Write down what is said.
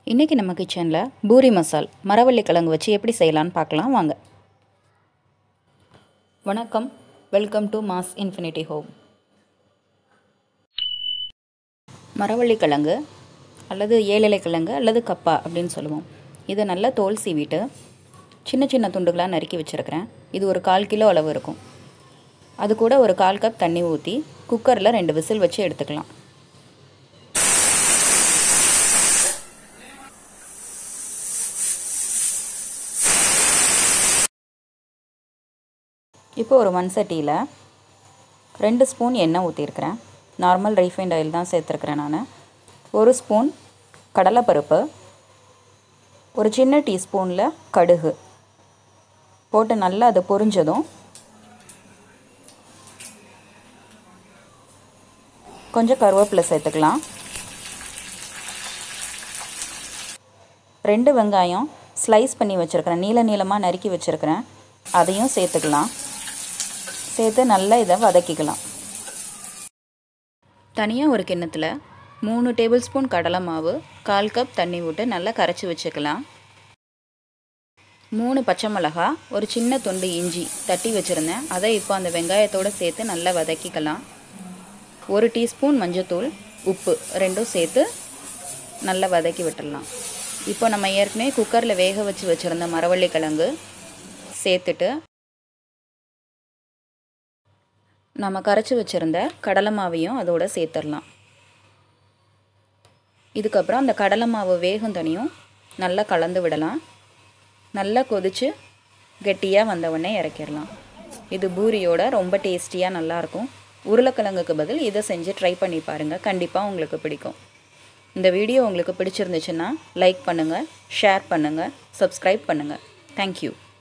இன்றைக்கி நம்ம கிச்சனில் பூரி மசால் மரவள்ளி கிழங்கு வச்சு எப்படி செய்யலான்னு பார்க்கலாம் வாங்க. வணக்கம், welcome to mass infinity home. மரவள்ளி கிழங்கு அல்லது ஏழிலை கிழங்கு அல்லது கப்பா அப்படின்னு சொல்லுவோம். இதை நல்லா தோல் சீவிட்டு சின்ன சின்ன துண்டுகளாக நறுக்கி வச்சுருக்கிறேன். இது ஒரு 1/4 கிலோ அளவு இருக்கும். அது கூட ஒரு 1/4 கப் தண்ணி ஊற்றி குக்கரில் 2 விசில் வச்சு எடுத்துக்கலாம். இப்போ ஒரு மண் சட்டியில் 2 ஸ்பூன் எண்ணெய் ஊற்றிருக்கிறேன். நார்மல் ரீஃபைண்ட் ஆயில் தான் சேர்த்துருக்கிறேன் நான். 1 ஸ்பூன் கடலைப்பருப்பு, ஒரு சின்ன டீஸ்பூனில் கடுகு போட்டு நல்லா அது பொரிஞ்சதும் கொஞ்சம் கருவேப்பிலை சேர்த்துக்கலாம். 2 வெங்காயம் ஸ்லைஸ் பண்ணி வச்சுருக்கிறேன், நீள நீளமாக நறுக்கி வச்சுருக்கிறேன், அதையும் சேர்த்துக்கலாம். சேர்த்து நல்லா இதை வதக்கிக்கலாம். தனியாக ஒரு கிண்ணத்தில் 3 டேபிள் ஸ்பூன் கடலை மாவு, 1/4 கப் தண்ணி விட்டு நல்லா கரைச்சி வச்சுக்கலாம். 3 பச்சை மிளகா, ஒரு சின்ன துண்டு இஞ்சி தட்டி வச்சுருந்தேன், அதை இப்போ அந்த வெங்காயத்தோடு சேர்த்து நல்லா வதக்கிக்கலாம். 1 டீஸ்பூன் மஞ்சத்தூள், உப்பு ரெண்டும் சேர்த்து நல்லா வதக்கி விட்டுடலாம். இப்போ நம்ம ஏற்கனவே குக்கரில் வேக வச்சு வச்சுருந்த மரவள்ளி கிழங்கு சேர்த்துட்டு நம்ம கரைச்சி வச்சுருந்த கடலை மாவையும் அதோடு சேர்த்துடலாம். இதுக்கப்புறம் அந்த கடலை மாவு வேகும் தனியும் நல்லா கலந்து விடலாம். நல்லா கொதித்து கெட்டியாக வந்தவுடனே இறக்கிடலாம். இது பூரியோட ரொம்ப டேஸ்டியாக நல்லாயிருக்கும். உருளைக்கிழங்குக்கு பதில் இதை செஞ்சு ட்ரை பண்ணி பாருங்கள், கண்டிப்பாக உங்களுக்கு பிடிக்கும். இந்த வீடியோ உங்களுக்கு பிடிச்சிருந்துச்சுன்னா லைக் பண்ணுங்கள், ஷேர் பண்ணுங்கள், சப்ஸ்கிரைப் பண்ணுங்கள். தேங்க்யூ.